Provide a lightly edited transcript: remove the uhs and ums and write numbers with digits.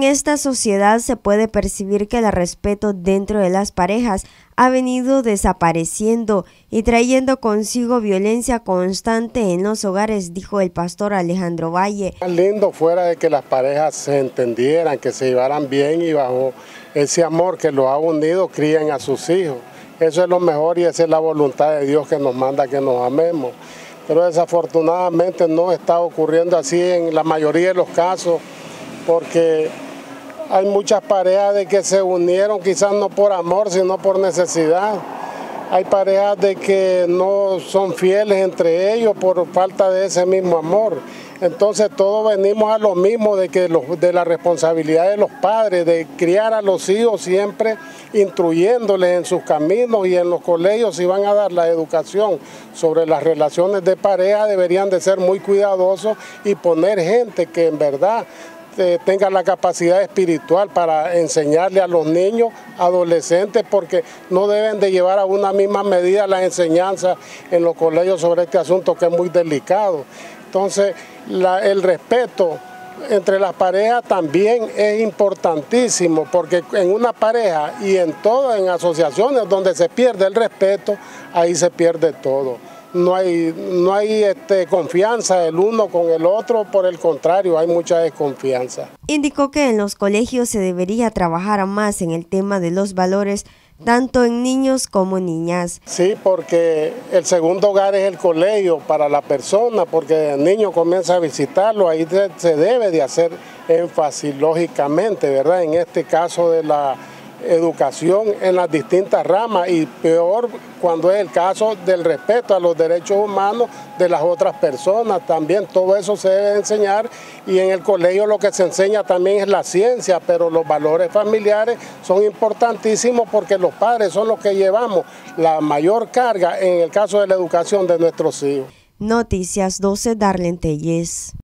En esta sociedad se puede percibir que el respeto dentro de las parejas ha venido desapareciendo y trayendo consigo violencia constante en los hogares, dijo el pastor Alejandro Valle. Más lindo fuera de que las parejas se entendieran, que se llevaran bien y bajo ese amor que los ha unido críen a sus hijos. Eso es lo mejor y esa es la voluntad de Dios que nos manda que nos amemos. Pero desafortunadamente no está ocurriendo así en la mayoría de los casos, porque hay muchas parejas de que se unieron quizás no por amor, sino por necesidad. Hay parejas de que no son fieles entre ellos por falta de ese mismo amor. Entonces todos venimos a lo mismo de la responsabilidad de los padres, de criar a los hijos siempre instruyéndoles en sus caminos y en los colegios si van a dar la educación sobre las relaciones de pareja deberían de ser muy cuidadosos y poner gente que en verdad tenga la capacidad espiritual para enseñarle a los niños, adolescentes, porque no deben de llevar a una misma medida las enseñanzas en los colegios sobre este asunto que es muy delicado. Entonces, el respeto entre las parejas también es importantísimo, porque en una pareja y en asociaciones donde se pierde el respeto, ahí se pierde todo. No hay confianza el uno con el otro, por el contrario, hay mucha desconfianza. Indicó que en los colegios se debería trabajar más en el tema de los valores, tanto en niños como niñas. Sí, porque el segundo hogar es el colegio para la persona, porque el niño comienza a visitarlo, ahí se debe de hacer énfasis lógicamente, ¿verdad? En este caso de la educación en las distintas ramas y peor cuando es el caso del respeto a los derechos humanos de las otras personas, también todo eso se debe enseñar y en el colegio lo que se enseña también es la ciencia, pero los valores familiares son importantísimos porque los padres son los que llevamos la mayor carga en el caso de la educación de nuestros hijos. Noticias 12, Darlene Telles.